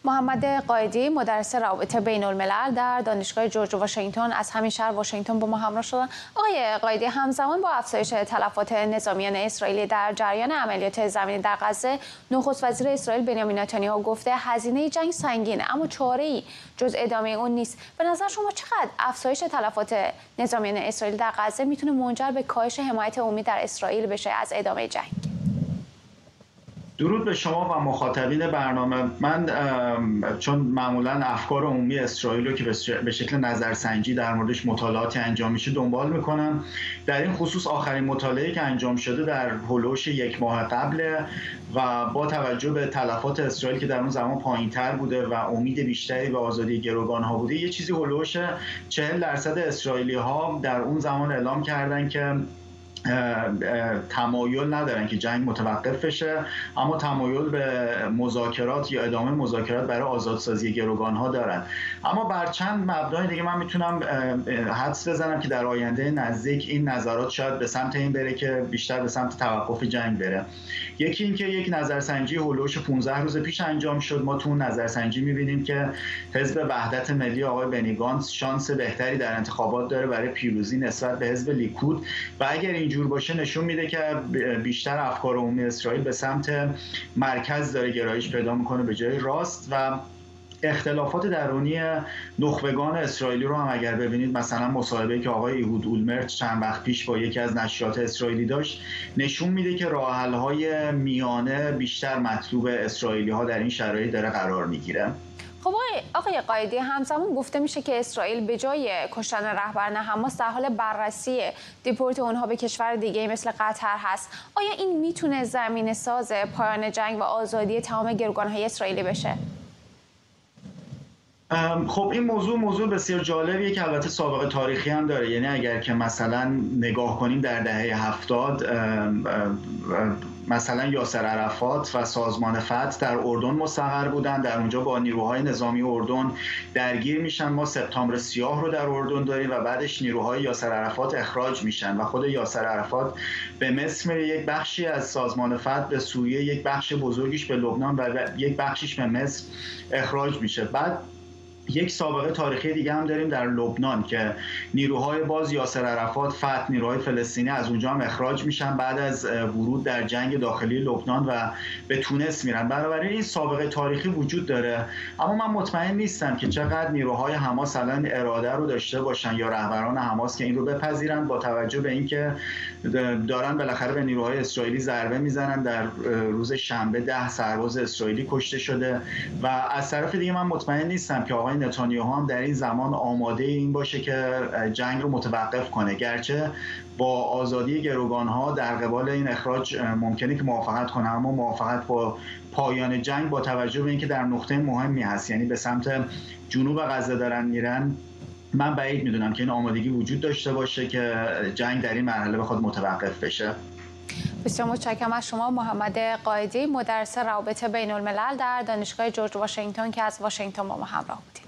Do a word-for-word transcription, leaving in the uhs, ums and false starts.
محمد قائدی مدرس روابط بین الملل در دانشگاه جورج واشنگتن از همین شهر واشنگتن با ما همراه شدن. آقای قائدی، همزمان با افزایش تلفات نظامیان اسرائیلی در جریان عملیات زمینی در غزه، نخست وزیر اسرائیل بنیامین نتانیاهو گفته هزینه جنگ سنگینه اما چاره‌ای جز ادامه اون نیست. به نظر شما چقدر افزایش تلفات نظامیان اسرائیل در غزه میتونه منجر به کاهش حمایت عمومی در اسرائیل بشه از ادامه جنگ؟ درود به شما و مخاطبین برنامه. من چون معمولا افکار عمومی اسرائیل رو که به شکل نظرسنجی در موردش مطالعاتی انجام میشه دنبال میکنم، در این خصوص آخرین مطالعه‌ای که انجام شده در هولوش یک ماه قبل و با توجه به تلفات اسرائیل که در اون زمان پایین‌تر بوده و امید بیشتری به آزادی گروگان‌ها بوده، یه چیزی هولوش چهل درصد اسرائیلی‌ها در اون زمان اعلام کردن که تمایل ندارن که جنگ متوقف بشه، اما تمایل به مذاکرات یا ادامه مذاکرات برای آزادسازی گروگان‌ها دارن. اما بر چند مبنای دیگه من میتونم حدس بزنم که در آینده نزدیک این نظرات شاید به سمت این بره که بیشتر به سمت توقف جنگ بره. یکی این که یک نظرسنجی هولوش پانزده روز پیش انجام شد. ما تو اون نظرسنجی میبینیم که حزب وحدت ملی آقای بنی گانتز شانس بهتری در انتخابات داره برای پیروزی نسبت به حزب لیکود و اگر اینجور باشه نشون میده که بیشتر افکار عمومی اسرائیل به سمت مرکز داره گرایش پیدا میکنه به جای راست و اختلافات درونی نخبگان اسرائیلی رو هم اگر ببینید، مثلا مصاحبه‌ای که آقای ایهود اولمرت چند وقت پیش با یکی از نشریات اسرائیلی داشت نشون میده که راه حل‌های میانه بیشتر مطلوب اسرائیلی‌ها در این شرایط داره قرار میگیره. خب آقای قائدی، همزمان گفته میشه که اسرائیل به جای کشتن رهبران حماس در حال بررسی دیپورت اونها به کشور دیگه مثل قطر هست. آیا این میتونه زمینه ساز پایان جنگ و آزادی تمام گروگان‌های اسرائیلی بشه؟ خب این موضوع موضوع بسیار جالبیه که البته سابقه تاریخی هم داره. یعنی اگر که مثلا نگاه کنیم در دهه هفتاد مثلا یاسر عرفات و سازمان فتح در اردن مستقر بودن، در اونجا با نیروهای نظامی اردن درگیر میشن. ما سپتامبر سیاه رو در اردن داریم و بعدش نیروهای یاسر عرفات اخراج میشن و خود یاسر عرفات به مصر میره، یک بخشی از سازمان فتح به سوریه، یک بخش بزرگیش به لبنان و یک بخشیش به مصر اخراج میشه. بعد یک سابقه تاریخی دیگه هم داریم در لبنان که نیروهای باز یاسر عرفات فتح، نیروهای فلسطینی از اونجا هم اخراج میشن بعد از ورود در جنگ داخلی لبنان و به تونس میرن. بنابراین این سابقه تاریخی وجود داره، اما من مطمئن نیستم که چقدر نیروهای حماس الان اراده رو داشته باشن یا رهبران حماس که این رو بپذیرن، با توجه به اینکه دارن بالاخره به نیروهای اسرائیلی ضربه میزنن. در روز شنبه ده سرباز اسرائیلی کشته شده و از طرف دیگه من مطمئن نیستم که آقای نتانیاهو هم در این زمان آماده این باشه که جنگ رو متوقف کنه، گرچه با آزادی گروگان‌ها در قبال این اخراج ممکنه که موافقت کنه، اما موافقت با پایان جنگ با توجه به اینکه در نقطه مهمی هست، یعنی به سمت جنوب غزه دارن میرن، من بعید میدونم که این آمادگی وجود داشته باشه که جنگ در این مرحله بخواد متوقف بشه. بسیار متشکرم از شما محمد قائدی، مدرس روابط بین الملل در دانشگاه جورج واشنگتن که از واشنگتن با ما همراه بودید.